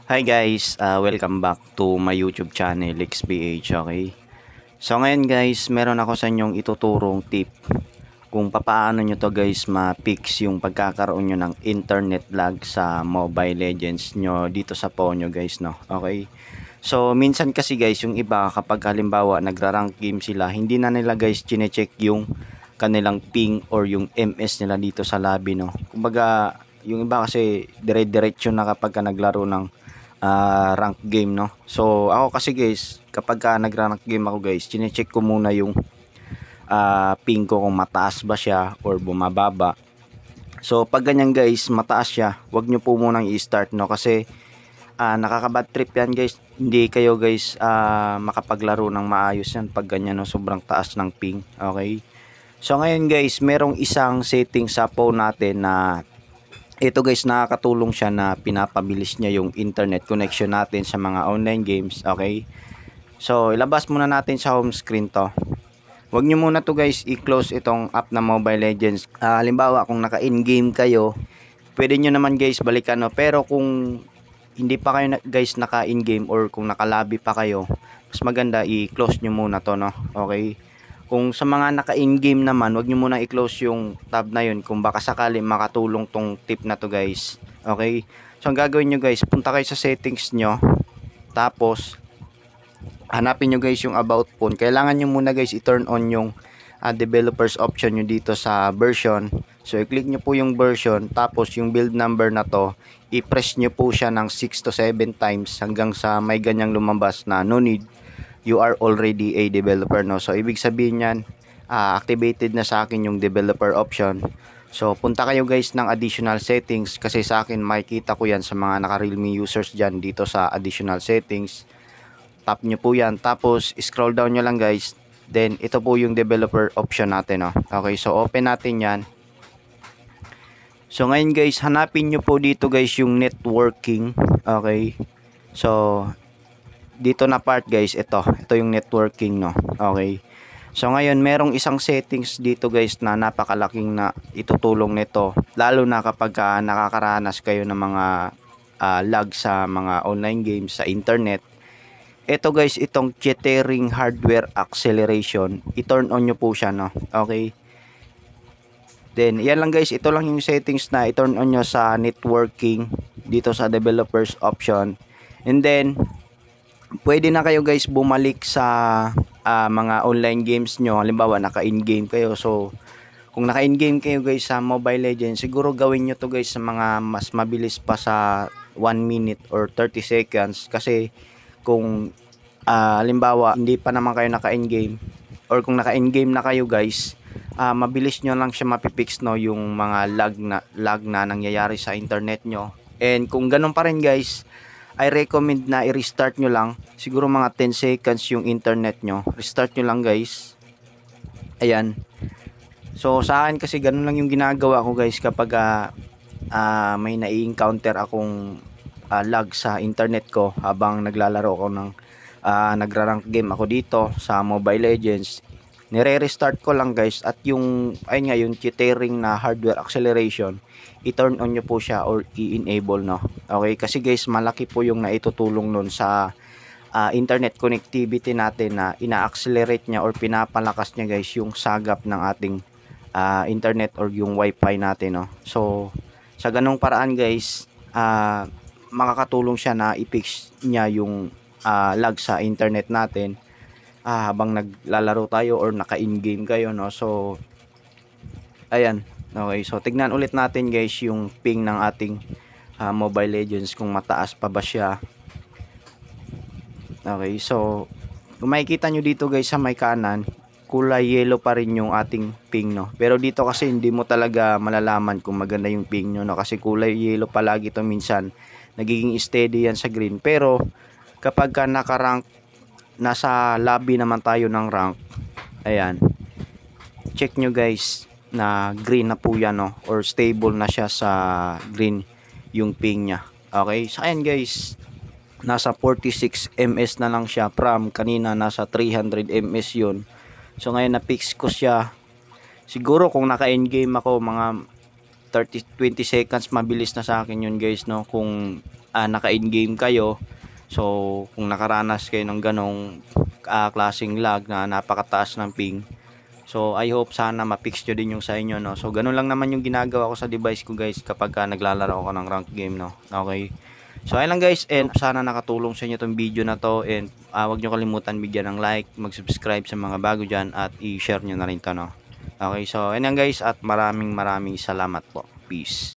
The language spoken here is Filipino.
Hi guys, welcome back to my YouTube channel XPH, okay? So ngayon guys, meron ako sa inyong ituturong tip kung paano nyo to guys ma-fix yung pagkakaroon nyo ng internet lag sa Mobile Legends nyo dito sa phone nyo guys, no? Okay? So minsan kasi guys, yung iba kapag halimbawa nagra-rank game sila, hindi na nila guys chine-check yung kanilang ping or yung MS nila dito sa lobby, no? Kumbaga, yung iba kasi dire-diretso na kapag naglaro ng rank game, no. So ako kasi guys, kapag nag-rank game ako guys, chine-check ko muna yung ping ko kung mataas ba siya or bumababa. So pag ganyan guys, mataas siya, wag nyo po munang i-start, no, kasi nakaka-bad trip yan guys. Hindi kayo guys makapaglaro ng maayos yan pag ganyan, no, sobrang taas ng ping. Okay, so ngayon guys, merong isang setting sa phone natin na ito guys, nakakatulong siya na pinapabilis niya yung internet connection natin sa mga online games. Okay, so ilabas muna natin sa home screen to. Huwag nyo muna to guys i-close itong app na Mobile Legends. Halimbawa kung naka-in game kayo, pwede nyo naman guys balikan, no? Pero kung hindi pa kayo guys naka-in game or kung naka-lobby pa kayo, mas maganda i-close nyo muna to, no? Okay, kung sa mga naka-in game naman, wag nyo muna i-close yung tab na yun kung baka sakali makatulong tong tip na to guys. Okay, so ang gagawin nyo guys, punta kayo sa settings nyo, tapos hanapin nyo guys yung about phone. Kailangan nyo muna guys i-turn on yung developers option nyo dito sa version. So i-click nyo po yung version, tapos yung build number na to, i-press nyo po siya ng 6 to 7 times hanggang sa may ganyang lumabas na no need, you are already a developer, no. So ibig sabihin yan, activated na sa akin yung developer option. So punta kayo guys ng additional settings, kasi sa akin makikita ko yan sa mga naka Realme users dyan dito sa additional settings. Tap nyo po yan, tapos scroll down nyo lang guys, then ito po yung developer option natin, no. Okay, so open natin yan. So ngayon guys, hanapin nyo po dito guys yung networking. Okay, so dito na part guys, ito yung networking, no. Okay, so ngayon merong isang settings dito guys na napakalaking na itutulong nito, lalo na kapag nakakaranas kayo ng mga lag sa mga online games sa internet. Ito guys, itong jittering hardware acceleration, i-turn on nyo po siya, no. Okay, then yan lang guys, ito lang yung settings na i-turn on nyo sa networking dito sa developers option. And then pwede na kayo guys bumalik sa mga online games nyo. Halimbawa naka-in game kayo, so kung naka-in game kayo guys sa Mobile Legends, siguro gawin nyo to guys sa mga mas mabilis pa sa 1 minute or 30 seconds. Kasi kung halimbawa hindi pa naman kayo naka-in game, or kung naka-in game na kayo guys, mabilis nyo lang siya mapipix, no, yung mga lag na nangyayari sa internet nyo. And kung ganun pa rin guys, I recommend na i-restart nyo lang, siguro mga 10 seconds yung internet nyo, restart nyo lang guys. Ayan, so sa akin kasi ganun lang yung ginagawa ko guys kapag may nai-encounter akong lag sa internet ko habang naglalaro ako ng nagra-rank game ako dito sa Mobile Legends. Nire-restart ko lang guys, at yung ayun nga, yung jittering na hardware acceleration, i-turn on nyo po siya or i-enable, no. Okay, kasi guys malaki po yung naitutulong nun sa internet connectivity natin, na ina-accelerate niya or pinapalakas niya guys yung sagap ng ating internet or yung wifi natin, no. So sa ganong paraan guys, makakatulong siya na i-fix niya yung lag sa internet natin habang naglalaro tayo or naka-in game kayo, no. So ayan, okay, so tignan ulit natin guys yung ping ng ating Mobile Legends kung mataas pa ba siya. Okay, so kung makikita nyo dito guys sa may kanan, kulay yellow pa rin yung ating ping, no. Pero dito kasi hindi mo talaga malalaman kung maganda yung ping nyo, no, kasi kulay yellow palagi to, minsan nagiging steady yan sa green. Pero kapag naka-rank, nasa lobby naman tayo ng rank, ayan, check nyo guys na green na po yan, no, or stable na siya sa green yung ping nya. Okay, so ayan guys, nasa 46 ms na lang siya, from kanina nasa 300 ms yun. So ngayon na-fix ko siya. Siguro kung naka-end game ako, mga 20 seconds mabilis na sa akin yun guys, no. Kung naka-in-game kayo. So kung nakaranas kayo ng ganong klaseng lag na napakataas ng ping, so I hope sana ma-fix nyo din yung sa inyo, no. So ganun lang naman yung ginagawa ko sa device ko guys kapag naglalaro ako ng ranked game, no. Okay. So ayun lang guys, and sana nakatulong sa inyo tong video na to, and wag nyo kalimutan bigyan ng like, mag-subscribe sa mga bago dyan, at i-share nyo na rin to, no. Okay, so ayun lang guys, at maraming salamat po. Peace.